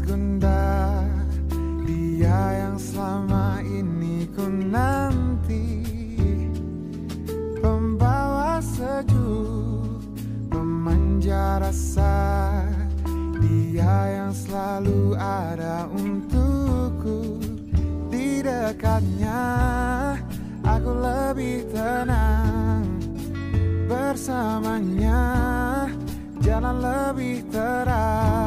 gundah, dia yang selama ini ku nanti, pembawa sejuk, pemanja rasa, dia yang selalu ada untukku. Di dekatnya aku lebih tenang, bersamanya jalan lebih terang.